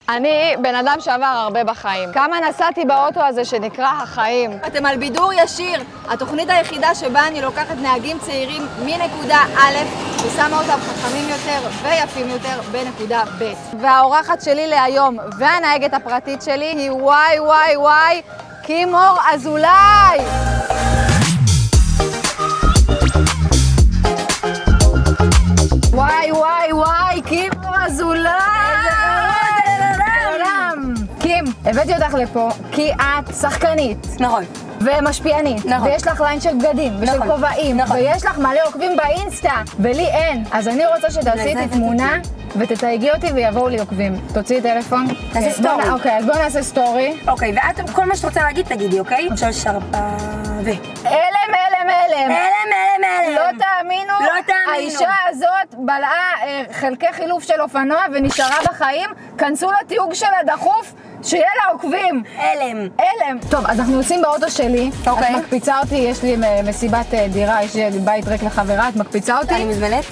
אני בן אדם שעבר הרבה בחיים. כמה נסעתי באוטו הזה שנקרא החיים. אתם על בידור ישיר, התוכנית היחידה שבה אני לוקחת נהגים צעירים מנקודה א' ושמה אותם חכמים יותר ויפים יותר בנקודה ב'. והאורחת שלי להיום והנהגת הפרטית שלי היא וואי קימור אזולאי. וואי קימור אזולאי. קים, הבאתי אותך לפה כי את שחקנית. נכון. ומשפיענית. נכון. ויש לך ליין של בגדים ושל כובעים. נכון. ויש לך מלא עוקבים באינסטה, ולי אין. אז אני רוצה שתעשי איתי תמונה ותתייגי אותי ויבואו לי עוקבים. תוציאי טלפון. נעשה סטורי. אוקיי, אז בואו נעשה סטורי. אוקיי, ואת כל מה שאת רוצה להגיד תגידי, אוקיי? 3, 4 ו... אלם. אלם. לא תאמינו. האישה הזאת בלעה חלקי חילוף של אופנוע ונשארה בחיים. כנסו לתיוג שלה דחוף. שיהיה לה עוקבים. אלם. טוב, אז אנחנו יוצאים באוטו שלי. אוקיי. את מקפיצה אותי, יש לי מסיבת דירה, יש לי בית ריק לחברה, את מקפיצה אותי. אני מזמנת?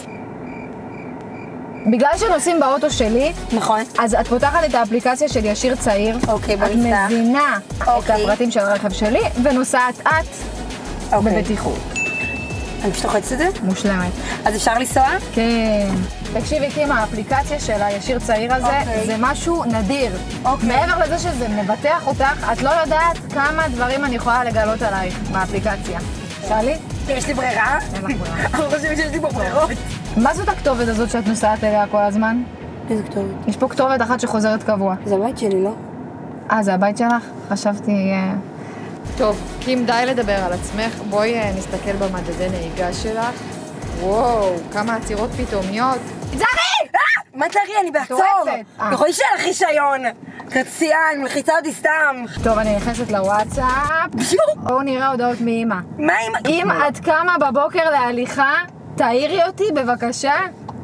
בגלל שנוסעים באוטו שלי, נכון. אז את פותחת את האפליקציה של ישיר צעיר. אוקיי, בוא את נפתח. מבינה את הפרטים של הרכב שלי, ונוסעת את בבטיחות. אני פשוט לוחצת את זה? מושלמת. אז אפשר לנסוע? כן. תקשיבי, קימה, האפליקציה של הישיר צעיר הזה, זה משהו נדיר. מעבר לזה שזה מבטח אותך, את לא יודעת כמה דברים אני יכולה לגלות עלייך מהאפליקציה. שאלי? יש לי ברירה? אין לך ברירה. אני חושבת שיש לי פה ברירות. מה זאת הכתובת הזאת שאת נוסעת אליה כל הזמן? איזה כתובת? יש פה כתובת אחת שחוזרת קבוע. זה הבית שלי, לא? זה הבית שלך? חשבתי... טוב, קים, די לדבר על עצמך. בואי נסתכל במדדי נהיגה שלך. וואו, כמה עצירות פתאומיות. זרי! מה תראי? אני בעצור! יכולה שיהיה לך רישיון! קרצייה, אני מלחיצה אותי סתם! טוב, אני נכנסת לוואטסאפ. בואו נראה הודעות מאמא. מה אמא? אם את קמה בבוקר להליכה, תעירי אותי בבקשה.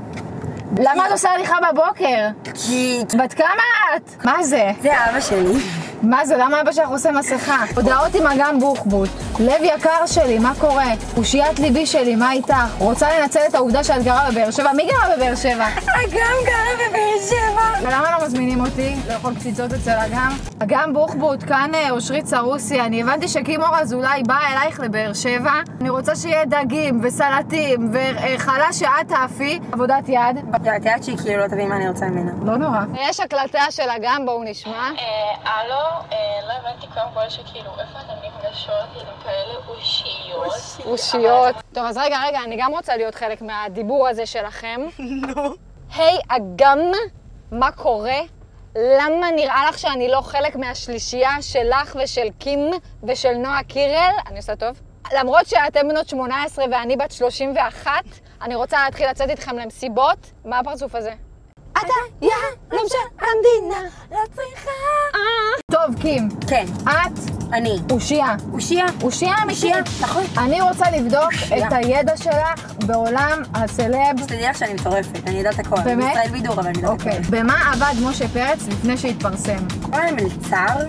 למה את עושה הליכה בבוקר? כי... בת כמה את? מה זה? זה אבא שלי. מה זה? למה אבא שלך עושה מסכה? הודעות עם אגם בוחבוט. לב יקר שלי, מה קורה? אושיית ליבי שלי, מה איתך? רוצה לנצל את העובדה שאת גרה בבאר שבע? מי גרה בבאר שבע? אגם גרה בבאר שבע. ולמה לא מזמינים אותי? לא יכול קציצות אצל אגם? אגם בוחבוט, כאן אושרית סרוסי. אני הבנתי שקימור אזולאי באה אלייך לבאר שבע. אני רוצה שיהיה דגים וסלטים וחלה שאת תאפי. עבודת יד. את יודעת שהיא כאילו לא תבין מה אני רוצה ממנה. לא נורא. יש הקלטה של אגם, בואו נשמע. הלו, לא הבנתי קודם כל שכאילו איפה אתן נפגשות עם כאלה אושיות. אושיות. טוב, אז רגע, אני גם רוצה להיות חלק מהדיבור הזה שלכם. נו. היי, אגם, מה קורה? למה נראה לך שאני לא חלק מהשלישייה שלך ושל קים ושל נועה קירל? אני עושה טוב. למרות שאתם בנות 18 ואני בת 31, אני רוצה להתחיל לצאת איתכם למסיבות. מה הפרצוף הזה? אתה יהלום של המדינה, לא צריכה. טוב, קים. כן. את? אני. אושייה. אושייה? אושייה אמיתית. נכון. אני רוצה לבדוק את הידע שלך בעולם הסלב. תדעי לך שאני מטורפת, אני יודעת הכל. באמת? ישראל בידור, אבל אני יודעת הכל. אוקיי. במה עבד משה פרץ לפני שהתפרסם? קוראים להם מלצר?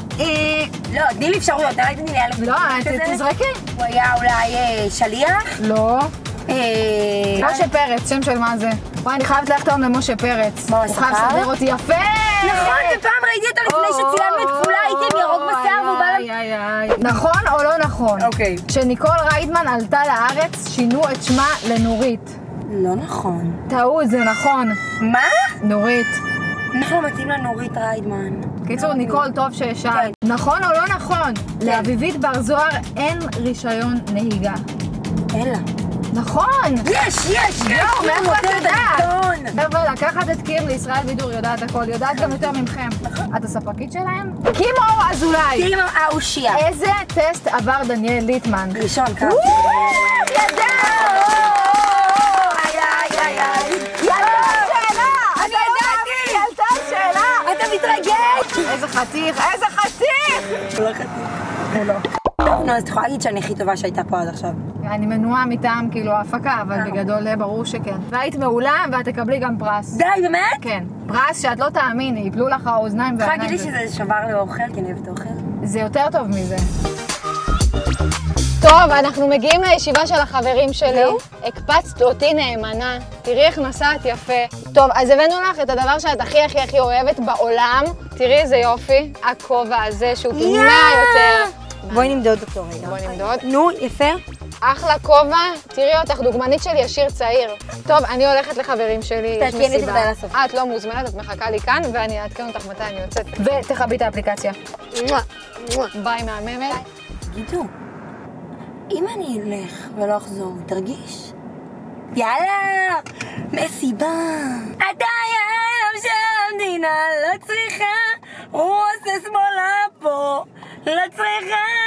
לא, תני לי אפשרויות, אולי תני לי אלף. לא, תזרקי. הוא היה אולי שליח? לא. משה פרץ, שם של מה זה? וואי, אני חייבת ללכת היום למשה פרץ. מה, הוא חייב לסדר אותי יפה! נכון, ופעם ראיתי אותו לפני שצילמנו את כפולה, הייתי עם ירוק בשיער והוא בא... נכון או לא נכון? אוקיי. כשניקול ריידמן עלתה לארץ, שינו את שמה לנורית. לא נכון. טעות, זה נכון. מה? נורית. איך לא מתאים לנורית ריידמן? קיצור, ניקול, טוב שהשאלת. נכון או לא נכון? לאביבית בר זוהר אין רישיון נהיגה. אין לה. נכון! יש! יואו, מאיפה את יודעת? יודעת? לקחת את קים לישראל בידור, יודעת הכל, יודעת גם יותר ממכם. את הספקית שלהם? קימור אזולאי! קימור האושייה. איזה טסט עבר דניאל ליטמן? ראשון, כמה? ידע! ילדה שאלה! אתה מתרגש! איזה חתיך! הוא לא חתיך. הוא לא. נו, אז את יכולה להגיד שאני הכי טובה שהייתה פה עד עכשיו. אני מנועה מטעם כאילו ההפקה, אבל בגדול ברור שכן. והיית מעולה ואת תקבלי גם פרס. די, באמת? כן. פרס שאת לא תאמיני, יפלו לך האוזניים יכולה והעיניים. להגיד לי שזה שבר לאוכל, כי אני אוהבת אוכל? זה יותר טוב מזה. טוב, אנחנו מגיעים לישיבה של החברים שלי. הקפצת אותי נאמנה. תראי איך נסעת יפה. טוב, אז הבאנו לך את הדבר שאת הכי אוהבת בעולם. תראי איזה יופי. הכובע הזה שהוא פי 100 יותר. בואי נמדוד אותו רגע. בואי נמדוד. נו, יפה. אחלה כובע. תראי אותך, דוגמנית של ישיר צעיר. טוב, אני הולכת לחברים שלי. יש תעדכני אותי מסיבה. מתי לסוף. את לא מוזמנת, את מחכה לי כאן, ואני אעדכן אותך מתי אני יוצאת. ותכבי את האפליקציה. ביי מהממת. תגידו, אם אני אלך ולא אחזור, תרגיש? יאללה, מסיבה. אתה יאללה שהמדינה לא צריכה, הוא עושה שמאלה פה, לא צריכה.